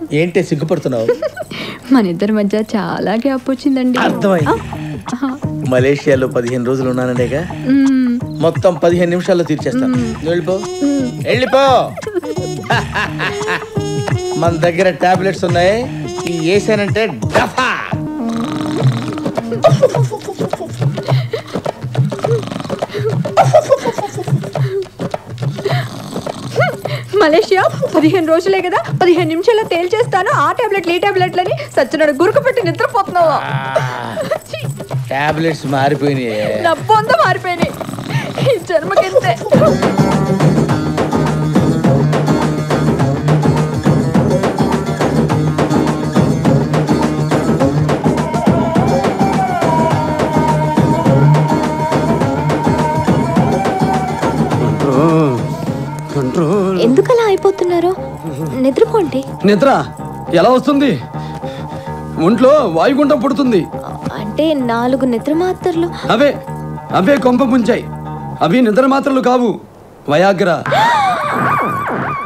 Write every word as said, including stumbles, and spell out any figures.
ఏంటి సిగ్గుపడుతున్నావు? మన ఇద్దరి మధ్య చాలా గ్యాప్ వచ్చిందండి. అర్థమైంది. మలేషియాలో పదిహేను రోజులు ఉన్నానండేగా, మొత్తం పదిహేను నిమిషాల్లో తీర్చేస్తాను. వెళ్ళిపో వెళ్ళిపో. మన దగ్గర టాబ్లెట్స్ ఉన్నాయి, ఈ వేసానంటే డఫా. మలేషియా పదిహేను రోజులే కదా, పదిహేను నిమిషాల్లో తేల్చేస్తాను. ఆ టాబ్లెట్లు ఈ టాబ్లెట్లని సచ్చినాడు గురుకు పెట్టి నిద్రపోతున్నావా? టాబ్లెట్స్ మారిపోయినాయి, నా పొంద మారిపోయినాయి. ఈ జన్మకింతే. ఎందుకలా అయిపోతున్నారు? నిద్రపోండి. నిద్ర ఎలా వస్తుంది? ఒంట్లో వాయుగుండం పుడుతుంది. అంటే నాలుగు నిద్ర మాత్రలు. అవే అవే కొంప ముంచాయి. అవి నిద్ర మాత్రలు కావు, వయాగ్ర.